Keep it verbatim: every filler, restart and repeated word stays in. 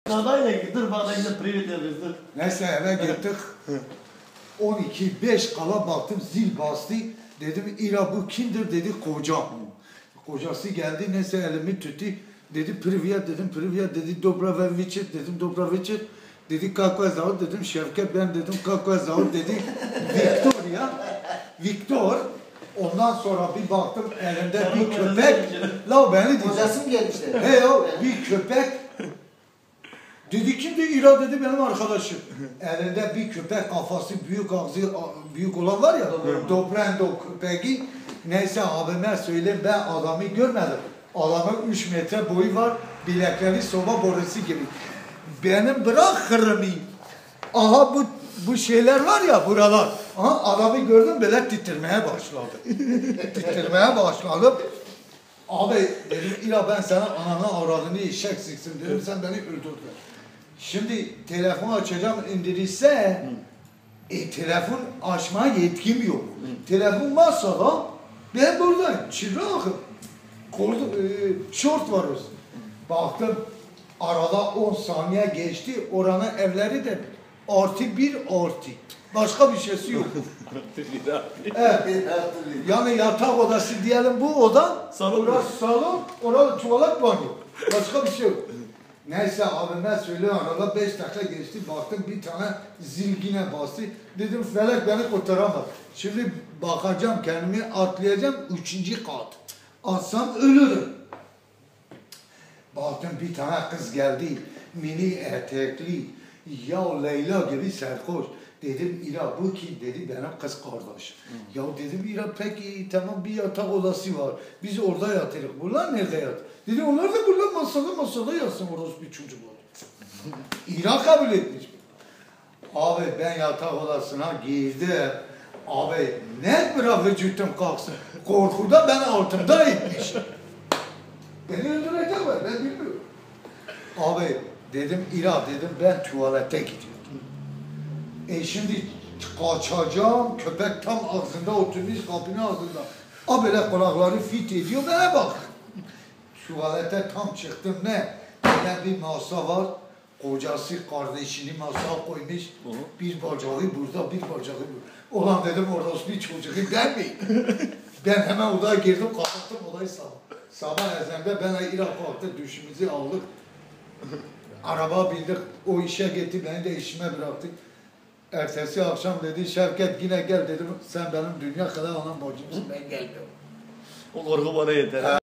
Dadayla gittik, bana yine privet yapıyorsun. Neyse eve gittik. on iki beş kala baktım, zil bastı. Dedim İra bu kimdir dedi, kocam. Kocası geldi, neyse elimi tuttu. Dedi privet dedim, privet dedi, Dobraveviçet dedim, Dobraveviçet. Dedi kakva zavut dedim, Şevket ben dedim, kakva zavut dedi. Viktor ya, Viktor. Ondan sonra bir baktım elinde bir köpek. La beni dinle. Kocası mı gelmişti? He ya bir köpek. Dedi kimdi? İra dedi benim arkadaşım. Elinde bir köpek, kafası büyük, ağzı büyük olan var ya. Dobrendo köpeği. Neyse abime söyleyeyim, ben adamı görmedim. Adamın üç metre boyu var. Bilekleri soba borusu gibi. Benim bırak kırımı. Aha bu bu şeyler var ya buralar. Aha adamı gördüm böyle titremeye başladı. titremeye başladım. Abi dedim İra ben sana ananı avradını eşek siksin dedim, sen beni öldürdün. Şimdi telefon açacağım indirirse e, telefon açmaya yetkim yok. Hı. Telefon masada ben buradayım çırakım. Kolda e, şort var o. Baktım arada on saniye geçti, oranın evleri de artı bir artı. Başka bir şeysi yok. Evet. Yani yatak odası diyelim bu oda, salon, orası salon, orada tuvalet banyo. Başka bir şey yok. Neyse abime söylüyor, arada beş dakika geçti, baktım bir tane zilgine bastı. Dedim felek beni kurtaramaz. Şimdi bakacağım kendimi atlayacağım, üçüncü kat. Atsam ölürüm. Baktım bir tane kız geldi, mini etekli, ya Leyla gibi serkoş. Dedim İra bu kim dedi, benim kız kardeş. Hmm. Ya dedim İra peki tamam bir yatak odası var, biz orada yatırız. Bunlar nerede yat? Dedi onlar da burada masada masada yatsın, orası bir çocuk var. İra kabul etmiş. Abi ben yatak odasına girdim. Abi ne bırak vücudum kalksın. Korkuda ben altımda etmiş. Beni öldürecek var, ben bilmiyorum. Abi dedim İra dedim ben tuvalete gidiyorum. E şimdi kaçacağım, köpek tam ağzında oturmuş, kapının ağzında. A böyle kulakları fit ediyor, bana bak. Tuvalete tam çıktım ne? Böyle bir masa var, kocası kardeşini masaya koymuş. Hı hı. Bir bacağı burada, bir bacağı burada. Ulan dedim orası bir çocuğu ben miyim? Ben hemen odaya girdim, kapattım odayı sabah. Sabah ezende ben İra kalktı, düşümüzü aldık. Araba bindik, o işe gitti, beni de işime bıraktık. Ertesi akşam dedi Şevket yine gel dedim, sen benim dünya kadar anam bacımsın, ben gelmiyorum. O korku bana yeter.